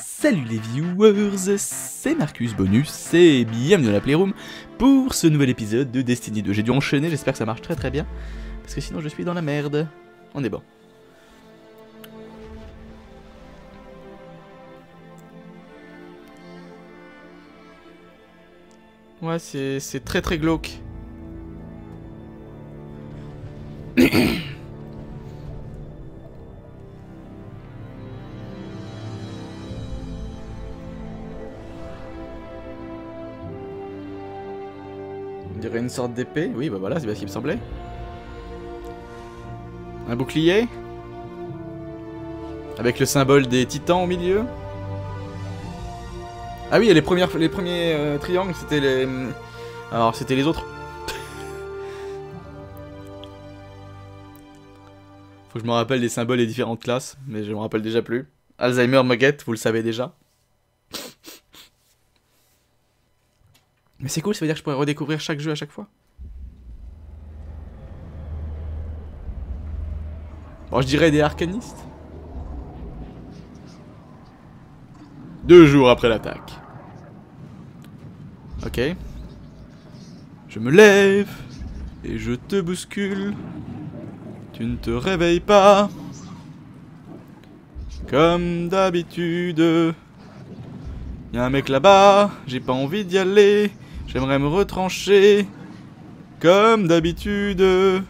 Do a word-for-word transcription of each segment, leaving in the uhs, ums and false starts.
Salut les viewers, c'est Marcus Bonus et bienvenue dans la Playroom pour ce nouvel épisode de Destiny deux. J'ai dû enchaîner, j'espère que ça marche très très bien, parce que sinon je suis dans la merde. On est bon. Ouais, c'est très très glauque. On dirait une sorte d'épée. Oui, bah voilà, c'est bien ce qui me semblait. Un bouclier. Avec le symbole des titans au milieu. Ah oui, les, premières, les premiers euh, triangles, c'était les... Alors, c'était les autres. Faut que je me rappelle des symboles des différentes classes, mais je me rappelle déjà plus. Alzheimer me guette, vous le savez déjà. Mais c'est cool, ça veut dire que je pourrais redécouvrir chaque jeu à chaque fois. Bon, je dirais des arcanistes. Deux jours après l'attaque. Ok. Je me lève et je te bouscule. Tu ne te réveilles pas. Comme d'habitude. Y'a un mec là-bas, j'ai pas envie d'y aller. J'aimerais me retrancher. Comme d'habitude.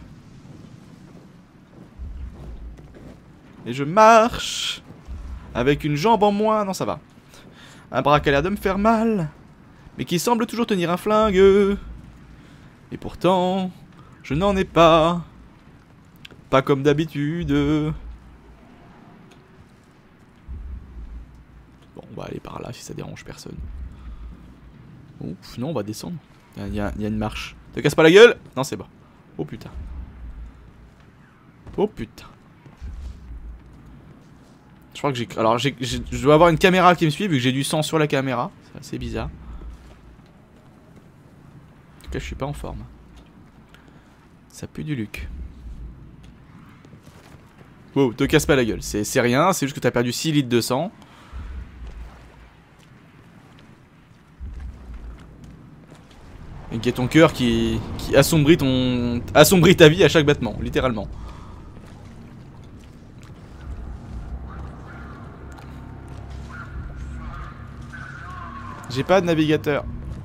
Et je marche. Avec une jambe en moins. Non, ça va. Un bras qui a l'air de me faire mal. Mais qui semble toujours tenir un flingue. Et pourtant, je n'en ai pas. Pas comme d'habitude. Bon, on va aller par là si ça dérange personne. Ouf, non, on va descendre. Il y, a, il y a une marche. Te casse pas la gueule? Non, c'est bon. Oh putain. Oh putain. Je crois que j'ai... Alors, j'ai, j'ai, je dois avoir une caméra qui me suit vu que j'ai du sang sur la caméra. C'est assez bizarre. En tout cas, je suis pas en forme. Ça pue du Luc. Wow, te casse pas la gueule. C'est rien, c'est juste que t'as perdu six litres de sang. Et qu'il y a ton cœur qui, qui assombrit, ton, assombrit ta vie à chaque battement, littéralement. J'ai pas de navigateur.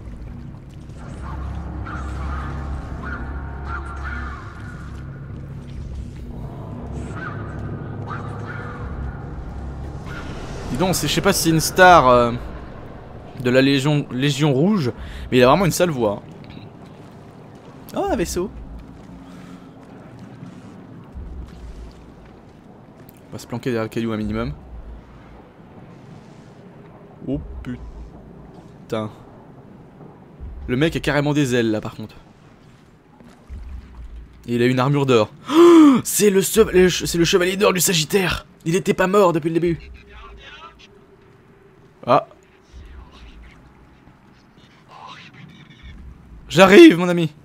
Dis donc, je sais pas si c'est une star euh, de la Légion, Légion Rouge, mais il a vraiment une sale voix. Oh, un vaisseau. On va se planquer derrière le caillou un minimum. Oh putain. Le mec a carrément des ailes là par contre. Et il a une armure d'or. Oh, c'est le, c'est le chevalier d'or du Sagittaire. Il était pas mort depuis le début. Ah. J'arrive mon ami.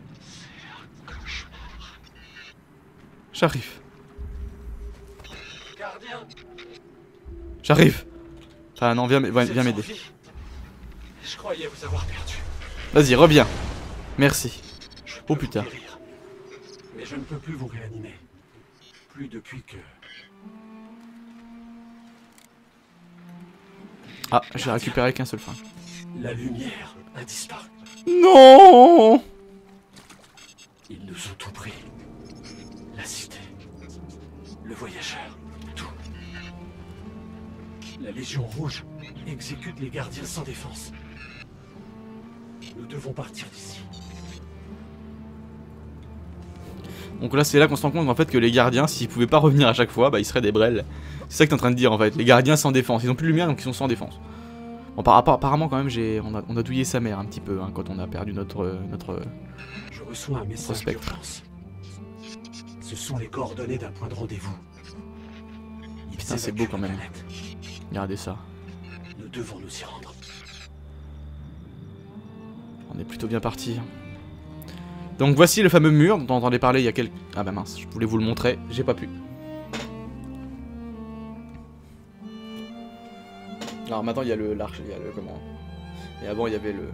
J'arrive. J'arrive. Ah non, viens, viens m'aider. Je croyais vous avoir perdu. Vas-y, reviens. Merci. Oh putain. Guérir, mais je ne peux plus vous réanimer. Plus depuis que... Ah, j'ai récupéré qu'un seul flingue. La lumière a disparu. Non. Ils nous ont tout pris. La cité. Le voyageur. Tout. La Légion Rouge exécute les gardiens sans défense. Nous devons partir d'ici. Donc là, c'est là qu'on se rend compte en fait que les gardiens, s'ils pouvaient pas revenir à chaque fois, bah ils seraient des brels. C'est ça que t'es en train de dire en fait. Les gardiens sans défense. Ils ont plus de lumière donc ils sont sans défense. Bon, par rapport, apparemment quand même, j'ai, on a, on a douillé sa mère un petit peu hein, quand on a perdu notre, notre. Je reçois un message d'urgence. Ce sont les coordonnées d'un point de rendez-vous. Putain, c'est beau quand même. Regardez ça. Nous devons nous y rendre. On est plutôt bien parti. Donc voici le fameux mur dont on entendait parler il y a quelques... Ah bah mince, je voulais vous le montrer, j'ai pas pu. Alors maintenant il y a le l'arche, il y a le comment. Et avant il y avait le.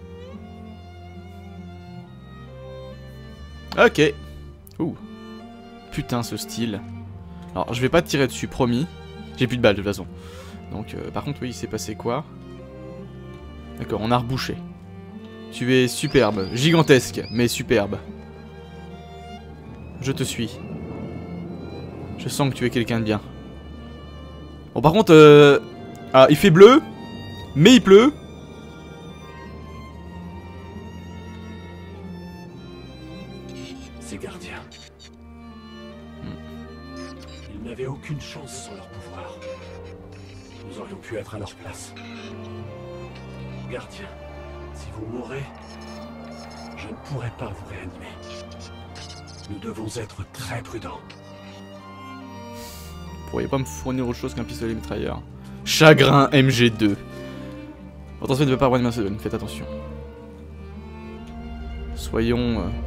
Ok. Ouh. Putain ce style. Alors je vais pas te tirer dessus, promis. J'ai plus de balles de toute façon. Donc euh, par contre oui il s'est passé quoi? D'accord, on a rebouché. Tu es superbe, gigantesque, mais superbe. Je te suis. Je sens que tu es quelqu'un de bien. Bon par contre, euh... ah, il fait bleu, mais il pleut. Ces gardiens. Hmm. Ils n'avaient aucune chance sans leur pouvoir. Nous aurions pu être à leur place. Gardiens, si vous mourrez, je ne pourrai pas vous réanimer. Nous devons être très prudents. Vous pourriez pas me fournir autre chose qu'un pistolet mitrailleur. Chagrin M G deux. Votre transfert ne veut pas avoir une Macédoine, faites attention. Soyons... Euh...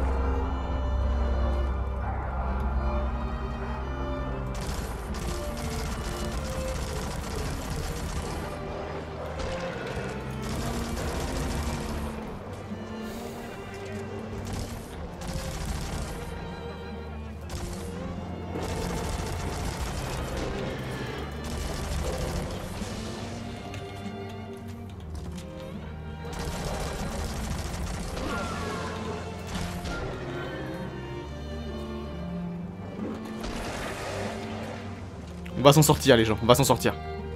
On va s'en sortir les gens, on va s'en sortir.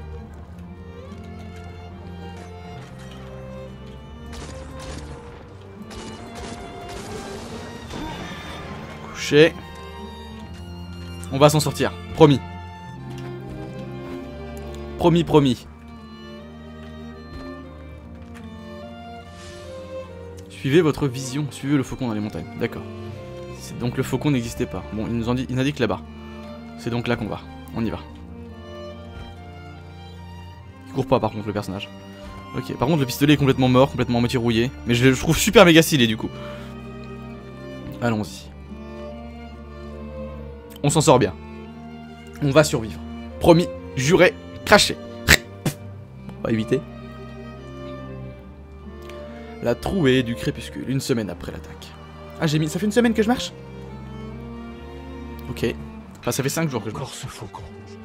Couché. On va s'en sortir, promis. Promis, promis. Suivez votre vision, suivez le faucon dans les montagnes, d'accord. Donc le faucon n'existait pas. Bon, il nous en dit, il indique là-bas. C'est donc là qu'on va, on y va. Il court pas par contre le personnage. Ok, par contre le pistolet est complètement mort, complètement moitié rouillé. Mais je le trouve super méga stylé du coup. Allons-y. On s'en sort bien. On va survivre. Promis, juré, craché. On va éviter. La trouée du crépuscule, une semaine après l'attaque. Ah j'ai mis... Ça fait une semaine que je marche? Ok. Enfin ça fait cinq jours que je marche. Encore ce faucon.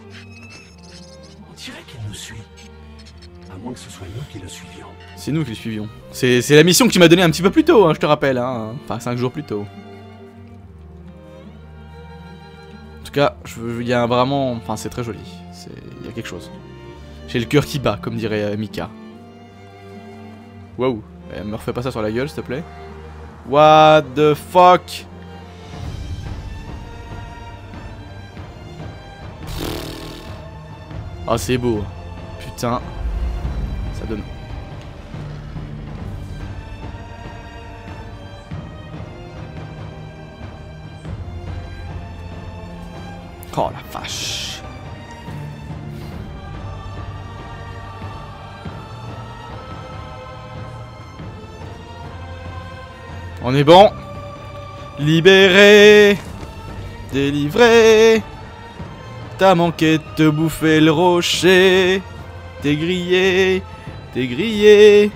On dirait qu'il nous suit. À moins que ce soit nous qui le suivions. C'est nous qui le suivions. C'est la mission que tu m'as donnée un petit peu plus tôt, hein, je te rappelle. Hein. Enfin, cinq jours plus tôt. En tout cas, il y a vraiment... Enfin, c'est très joli. Il y a quelque chose. J'ai le cœur qui bat, comme dirait euh, Mika. Waouh. Eh, me refais pas ça sur la gueule, s'il te plaît. What the fuck? Ah, oh, c'est beau. Putain. Ça donne. Oh la vache. On est bon. Libéré. Délivré. T'as manqué de te bouffer le rocher. T'es grillé. T'es grillé.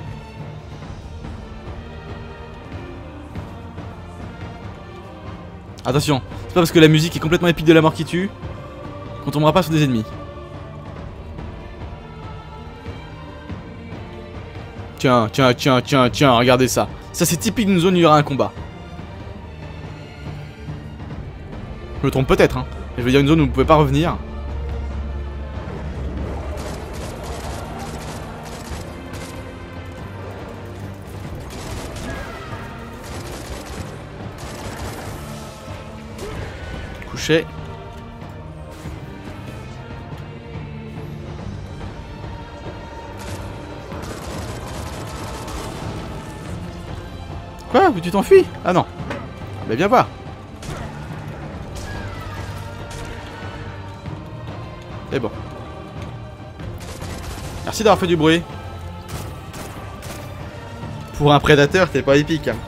Attention, c'est pas parce que la musique est complètement épique de la mort qui tue qu'on tombera pas sur des ennemis. Tiens, tiens, tiens, tiens, tiens, regardez ça. Ça c'est typique d'une zone où il y aura un combat. Je me trompe peut-être, hein. Je veux dire une zone où vous pouvez pas revenir. Couché. Quoi? Tu t'enfuis? Ah non. Bah viens voir. C'est bon. Merci d'avoir fait du bruit. Pour un prédateur, t'es pas épique. Hein.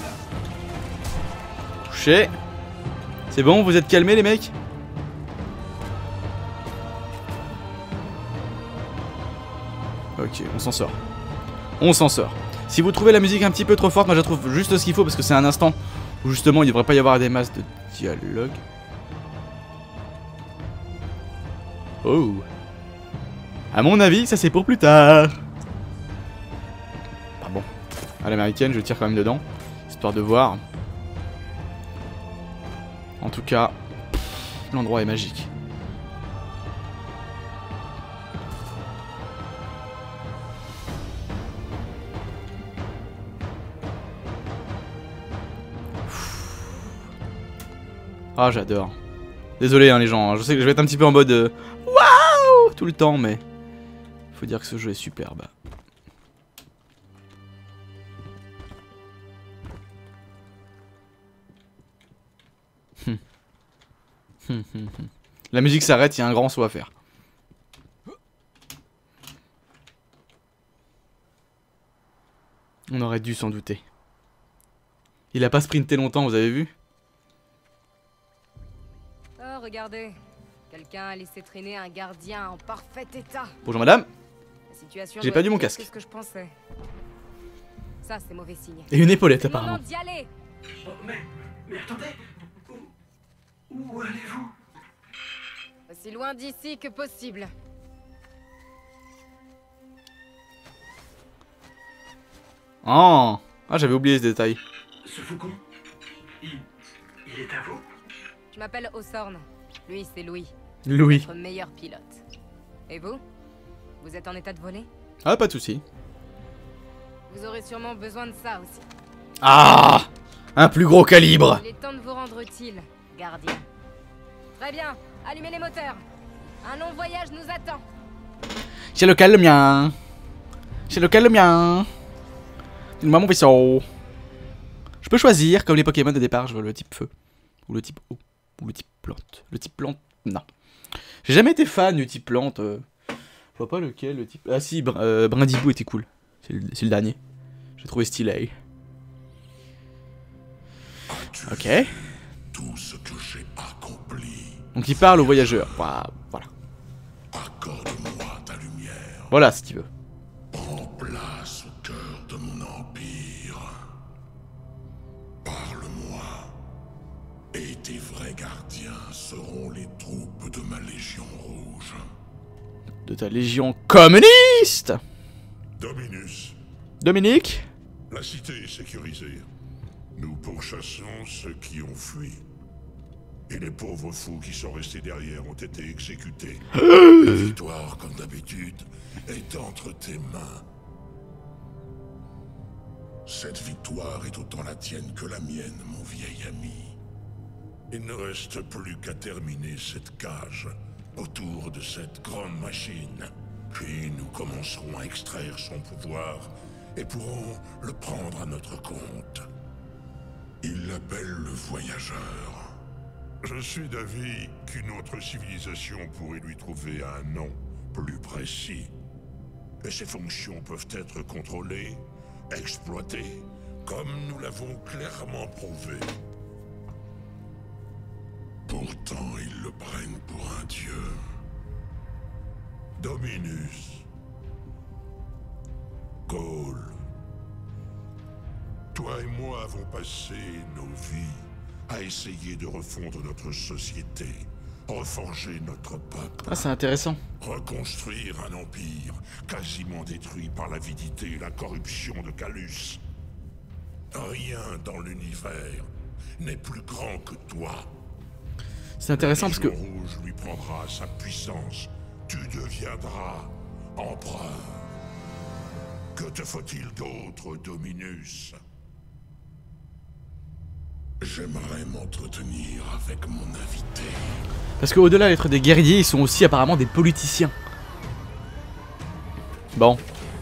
Touché. C'est bon, vous êtes calmés les mecs? Ok, on s'en sort. On s'en sort. Si vous trouvez la musique un petit peu trop forte, moi je la trouve juste ce qu'il faut parce que c'est un instant où justement il devrait pas y avoir des masses de dialogue. Oh. À mon avis, ça c'est pour plus tard. Ah bon. À l'américaine, je tire quand même dedans, histoire de voir. En tout cas, l'endroit est magique. Ah, j'adore. Désolé hein les gens, je sais que je vais être un petit peu en mode euh, waouh tout le temps, mais faut dire que ce jeu est superbe. La musique s'arrête, il y a un grand saut à faire. On aurait dû s'en douter. Il a pas sprinté longtemps, vous avez vu? Oh, regardez. Quelqu'un a laissé traîner un gardien en parfait état. Bonjour madame. J'ai perdu mon casque. Ce que je pensais. Ça, c'est mauvais signe. Et une épaulette apparemment. D'y aller. Oh, mais, mais attendez. Où, où allez-vous? Aussi loin d'ici que possible. Oh. Ah, j'avais oublié ce détail. Ce faucon, il, il est à vous? Je m'appelle Osorn. Lui, c'est Louis. Louis. Notre meilleur pilote. Et vous? Vous êtes en état de voler? Ah, pas de soucis. Vous aurez sûrement besoin de ça aussi. Ah, un plus gros calibre. Il est temps de vous rendre utile, gardien. Très bien, allumez les moteurs. Un long voyage nous attend. C'est lequel le mien? C'est lequel le mien? Dis-moi mon vaisseau. Je peux choisir, comme les Pokémon de départ, je veux le type feu. Ou le type eau. Ou le type plante. Le type plante, non. J'ai jamais été fan du type plante. Euh... Je vois pas lequel, le type... Ah si, br euh, Brindibou était cool. C'est le, le dernier. J'ai trouvé stylé. Ok. Tout ce que j'ai accompli. Donc il parle aux voyageurs. Voilà. Accorde-moi ta lumière. Voilà si tu veux. Prends place au cœur de mon empire. Parle-moi. Et tes vrais gardiens seront les troupes de ma Légion Rouge. De ta légion communiste. Dominus. Dominique. La cité est sécurisée. Nous pourchassons ceux qui ont fui. Et les pauvres fous qui sont restés derrière ont été exécutés. La victoire, comme d'habitude, est entre tes mains. Cette victoire est autant la tienne que la mienne, mon vieil ami. Il ne reste plus qu'à terminer cette cage autour de cette grande machine. Puis nous commencerons à extraire son pouvoir et pourrons le prendre à notre compte. Il l'appelle le voyageur. Je suis d'avis qu'une autre civilisation pourrait lui trouver un nom plus précis. Et ses fonctions peuvent être contrôlées, exploitées, comme nous l'avons clairement prouvé. Pourtant, ils le prennent pour un dieu. Dominus. Cole. Toi et moi avons passé nos vies à essayer de refondre notre société, reforger notre peuple. Ah, c'est intéressant. Reconstruire un empire quasiment détruit par l'avidité et la corruption de Calus. Rien dans l'univers n'est plus grand que toi. C'est intéressant parce que... Le Rouge lui prendra sa puissance. Tu deviendras empereur. Que te faut-il d'autre, Dominus? J'aimerais m'entretenir avec mon invité. Parce qu'au-delà d'être des guerriers, ils sont aussi apparemment des politiciens. Bon.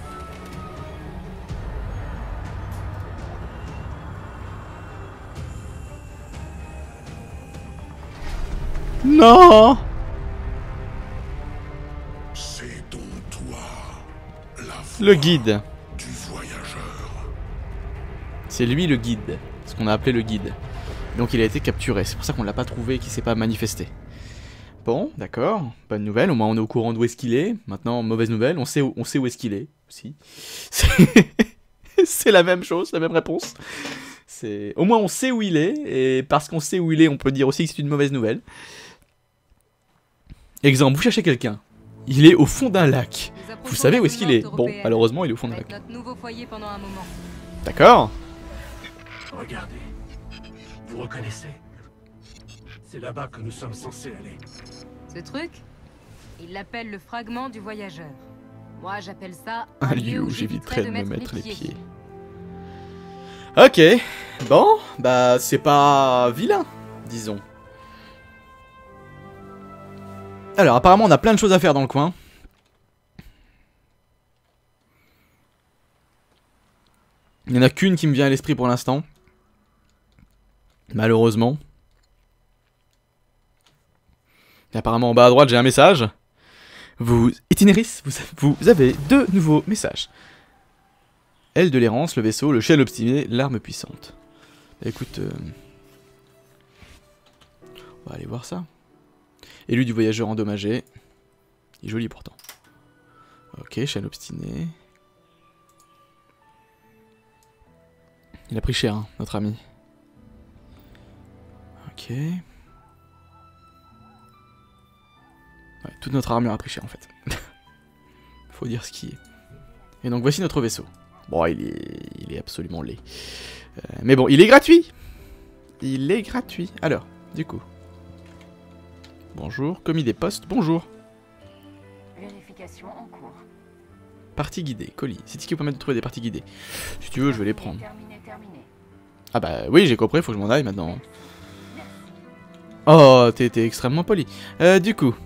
Non. C'est donc toi, la voix Le guide. du voyageur. C'est lui le guide. Ce qu'on a appelé le guide. Donc il a été capturé. C'est pour ça qu'on l'a pas trouvé et qu'il s'est pas manifesté. Bon, d'accord. Bonne nouvelle, au moins on est au courant d'où est-ce qu'il est. Maintenant, mauvaise nouvelle, on sait où, on sait où est-ce qu'il est aussi. C'est la même chose, la même réponse. C'est au moins on sait où il est, et parce qu'on sait où il est, on peut dire aussi que c'est une mauvaise nouvelle. Exemple, vous cherchez quelqu'un. Il est au fond d'un lac. Vous savez où est-ce qu'il est? Bon, malheureusement, il est au fond d'un lac. D'accord. Regardez. Vous reconnaissez? C'est là-bas que nous sommes censés aller. Ce truc, il l'appelle le fragment du voyageur. Moi, j'appelle ça un lieu où j'éviterai de me mettre les pieds. Ok. Bon, bah c'est pas vilain, disons. Alors, apparemment, on a plein de choses à faire dans le coin. Il n'y en a qu'une qui me vient à l'esprit pour l'instant. Malheureusement. Et apparemment, en bas à droite, j'ai un message. Vous, Itinéris, vous, vous avez deux nouveaux messages. Aile de l'errance, le vaisseau, le chêne obstiné, l'arme puissante. Bah, écoute, euh... on va aller voir ça. Élu du voyageur endommagé. Il est joli pourtant. Ok, chêne obstiné. Il a pris cher, hein, notre ami. Ok. Ouais, toute notre armure a pris cher en fait. Faut dire ce qui est. Et donc voici notre vaisseau. Bon, il est, il est absolument laid. Euh, mais bon, il est gratuit. Il est gratuit. Alors, du coup. Bonjour, commis des postes, bonjour. Vérification en cours. Partie guidée, colis. C'est ce qui vous permet de trouver des parties guidées. Si tu veux, je vais les prendre. Terminé, terminé. Ah bah oui, j'ai compris, faut que je m'en aille maintenant. Oh, t'es extrêmement poli. Euh, du coup.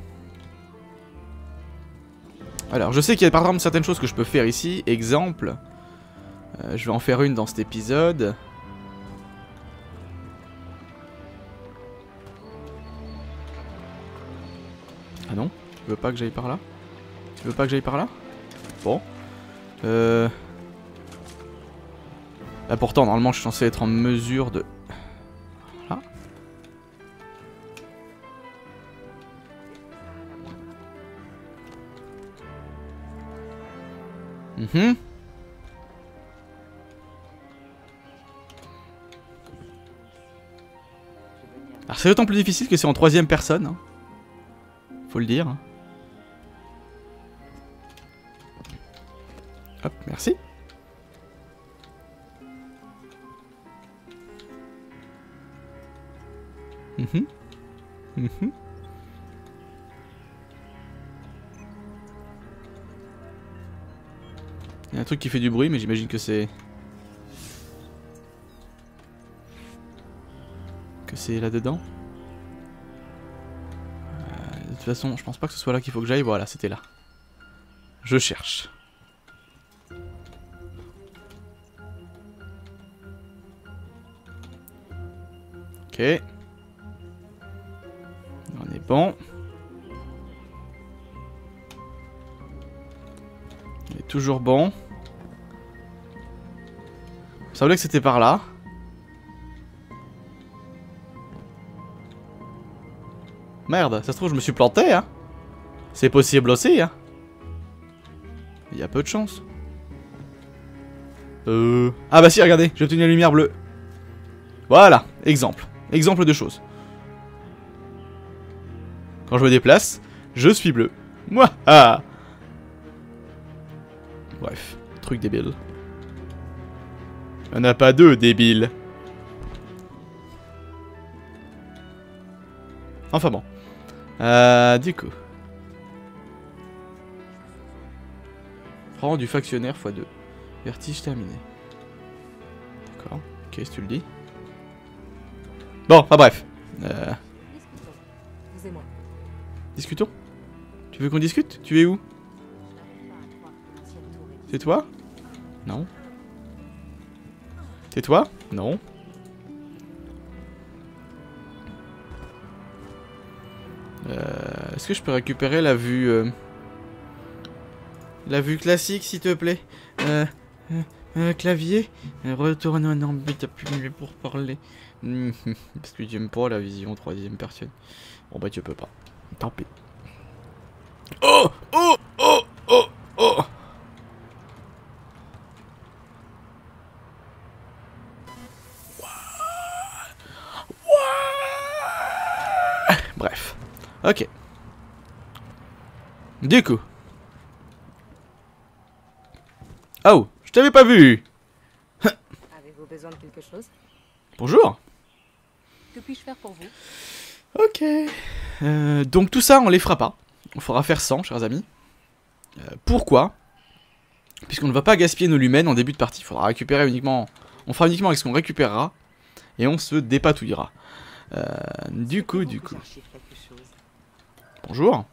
Alors, je sais qu'il y a par exemple certaines choses que je peux faire ici. Exemple. Euh, je vais en faire une dans cet épisode. Ah non? Tu veux pas que j'aille par là? Tu veux pas que j'aille par là? Bon. Euh... Là pourtant, normalement, je suis censé être en mesure de... Voilà. Mhm. Alors c'est d'autant plus difficile que c'est en troisième personne. Hein. Faut le dire. Hop, merci. Mhm. Mhm. Il y a un truc qui fait du bruit, mais j'imagine que c'est... Que c'est là-dedans. Euh, de toute façon, je pense pas que ce soit là qu'il faut que j'aille. Voilà, c'était là. Je cherche. Ok. On est bon. On est toujours bon. Il me semblait que c'était par là. Merde, ça se trouve je me suis planté, hein. C'est possible aussi, hein. Il y a peu de chance. Euh... Ah bah si, regardez, j'ai obtenu la lumière bleue. Voilà, exemple. Exemple de choses. Quand je me déplace, je suis bleu. Moi, ah. Bref, truc débile. Il n'y en a pas deux, débile. Enfin bon. Euh, du coup. Rang du factionnaire fois deux. Vertige terminé. D'accord. Ok, si tu le dis. Bon, enfin bref. Euh... Discutons. Tu veux qu'on discute? Tu es où? C'est toi? Non. C'est toi? Non. Euh, Est-ce que je peux récupérer la vue euh, la vue classique s'il te plaît? euh, euh, euh, Clavier. Retourne en orbite pour parler. Parce que j'aime pas la vision troisième personne. Bon bah tu peux pas. Tant pis. Oh oh oh oh oh. Bref. Ok. Du coup. Oh, je t'avais pas vu. Avez-vous besoin de quelque chose? Bonjour. Que puis-je faire pour vous? Ok. Euh, donc tout ça, on les fera pas. On fera faire cent, chers amis. Euh, pourquoi? Puisqu'on ne va pas gaspiller nos lumens en début de partie. Il faudra récupérer uniquement... On fera uniquement avec ce qu'on récupérera. Et on se dépatouillera. Euh, du coup, du coup... Bonjour.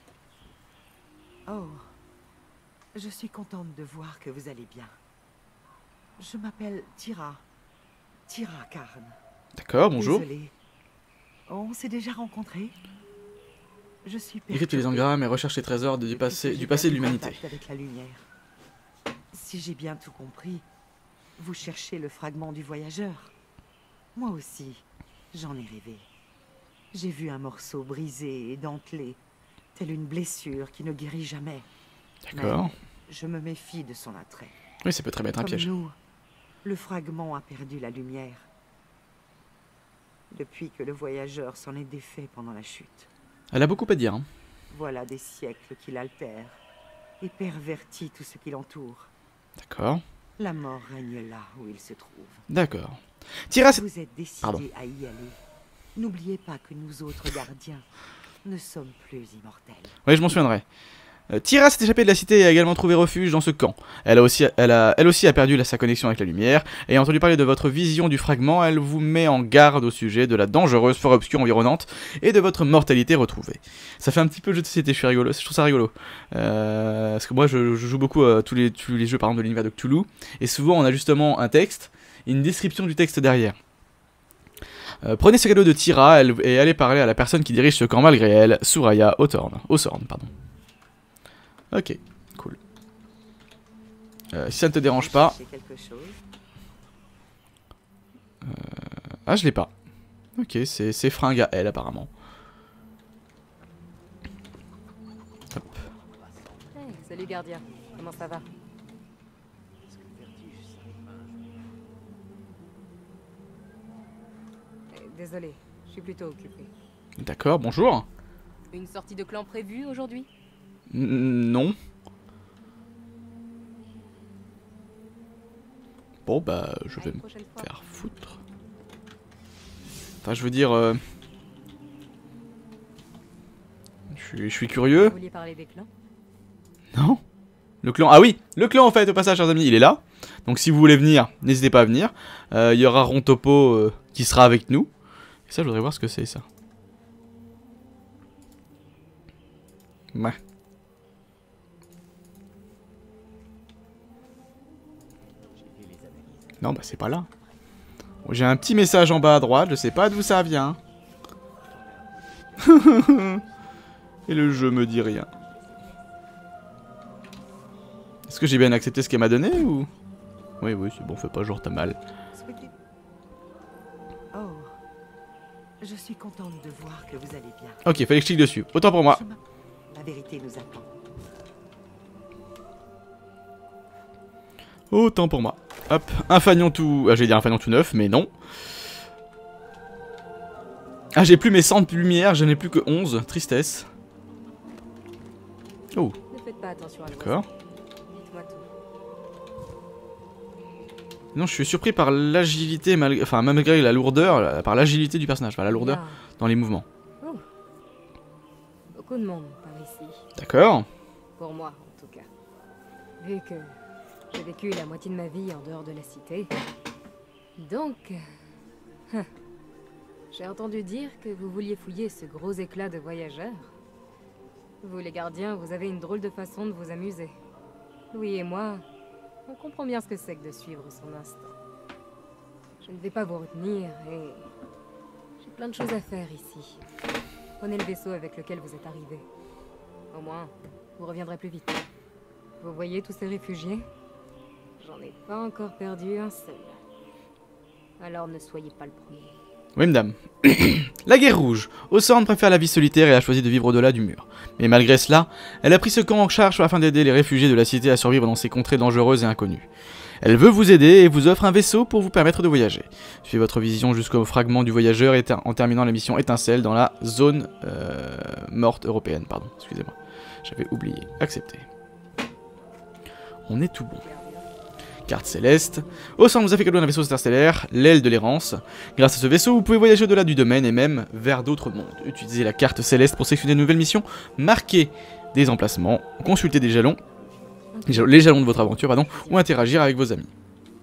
Oh, je suis contente de voir que vous allez bien. Je m'appelle Tira. Tira Karn. D'accord, bonjour. Désolée. On s'est déjà rencontrés? Je suis Écrire tous les engrammes et recherche les trésors de- du passé, du passé de l'humanité. Avec la lumière. Si j'ai bien tout compris, vous cherchez le fragment du voyageur. Moi aussi, j'en ai rêvé. J'ai vu un morceau brisé et dentelé, telle une blessure qui ne guérit jamais. D'accord. Mais je me méfie de son attrait. Oui, ça peut très bien être un Comme piège. nous, le fragment a perdu la lumière. Depuis que le voyageur s'en est défait pendant la chute. Elle a beaucoup à dire. Hein. Voilà des siècles qu'il altère et pervertit tout ce qui l'entoure. D'accord. La mort règne là où il se trouve. D'accord. Tira, Si vous êtes décidé Pardon. à y aller, n'oubliez pas que nous autres gardiens ne sommes plus immortels. Oui, je m'en souviendrai. Euh, Tira s'est échappée de la cité et a également trouvé refuge dans ce camp. Elle, a aussi, elle, a, elle aussi a perdu la, sa connexion avec la lumière. Et a entendu parler de votre vision du fragment, elle vous met en garde au sujet de la dangereuse forêt obscure environnante et de votre mortalité retrouvée. Ça fait un petit peu jeu de société, je suis rigolo, je trouve ça rigolo. Euh, parce que moi, je, je joue beaucoup à tous les, tous les jeux par exemple de l'univers de Cthulhu. Et souvent, on a justement un texte et une description du texte derrière. Euh, prenez ce cadeau de Tira elle, et allez parler à la personne qui dirige ce camp malgré elle, Soraya Hawthorne. Hawthorne, pardon. Ok, cool. Euh, si ça ne te dérange pas... Cherchez quelque chose? Ah, je l'ai pas. Ok, c'est ses fringues à elle, apparemment. Hop. Hey, salut gardien. Comment ça va? Eh, Désolé, je suis plutôt occupé. D'accord, bonjour. Une sortie de clan prévue aujourd'hui? N- Non. Bon, bah, je À vais une me prochaine fois. faire foutre. Enfin, je veux dire... euh, Je suis, je suis curieux. Vous vouliez parler des clans? Non. Le clan... Ah oui, le clan, en fait, au passage, chers amis, il est là. Donc, si vous voulez venir, n'hésitez pas à venir. Euh, Il y aura Rontopo euh, qui sera avec nous. Et ça, je voudrais voir ce que c'est, ça. Ouais. Non, bah c'est pas là. J'ai un petit message en bas à droite, je sais pas d'où ça vient. Et le jeu me dit rien. Est-ce que j'ai bien accepté ce qu'elle m'a donné ou... Oui, oui, c'est bon, fais pas genre t'as mal. Souhaitez- Oh, je suis contente de voir que vous allez bien. Ok, fallait que je clique dessus. Autant pour moi. Je m'a- La vérité nous attend. Autant pour moi. Hop, un fanion tout... Ah, j'ai dit un fanion tout neuf, mais non. Ah, j'ai plus mes cent de lumière, je n'ai plus que onze. Tristesse. Oh, Ne faites pas attention à le d'accord. Dites-moi tout. Non, je suis surpris par l'agilité, malgré... enfin, malgré la lourdeur, la- par l'agilité du personnage, enfin, la lourdeur Bien. dans les mouvements. Oh. Beaucoup de monde par ici. D'accord. Pour moi, en tout cas. Vu que j'ai vécu la moitié de ma vie en dehors de la cité. Donc... euh, hein. J'ai entendu dire que vous vouliez fouiller ce gros éclat de voyageurs. Vous, les gardiens, vous avez une drôle de façon de vous amuser. Louis et moi, on comprend bien ce que c'est que de suivre son instinct. Je ne vais pas vous retenir et... j'ai plein de choses à faire ici. Prenez le vaisseau avec lequel vous êtes arrivés. Au moins, vous reviendrez plus vite. Vous voyez tous ces réfugiés? J'en ai pas encore perdu un seul. Alors ne soyez pas le premier. Oui, madame. La guerre rouge. Osorn préfère la vie solitaire et a choisi de vivre au-delà du mur. Mais malgré cela, elle a pris ce camp en charge afin d'aider les réfugiés de la cité à survivre dans ces contrées dangereuses et inconnues. Elle veut vous aider et vous offre un vaisseau pour vous permettre de voyager. Suivez votre vision jusqu'au fragment du voyageur et en terminant la mission étincelle dans la zone euh, morte européenne. Pardon, excusez-moi. J'avais oublié. Accepté. On est tout bon. Carte céleste. Osorn vous a fait cadeau d'un vaisseau interstellaire, l'aile de l'errance. Grâce à ce vaisseau, vous pouvez voyager au-delà du domaine et même vers d'autres mondes. Utilisez la carte céleste pour sélectionner de nouvelles missions, marquer des emplacements, consulter des jalons, les jalons de votre aventure, pardon, ou interagir avec vos amis.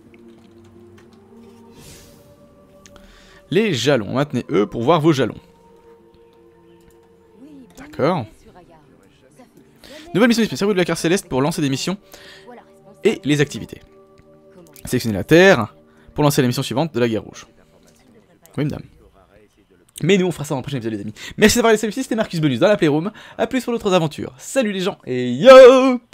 Les jalons, maintenez E pour voir vos jalons. D'accord. Nouvelle mission spéciale de la carte céleste pour lancer des missions et les activités. Sélectionnez la Terre pour lancer la mission suivante de la guerre rouge. Oui, madame. Mais nous, on fera ça dans le prochain épisode, les amis. Merci d'avoir laissé le film, c'était Marcus Bonus dans la Playroom. A plus pour d'autres aventures. Salut les gens, et yo!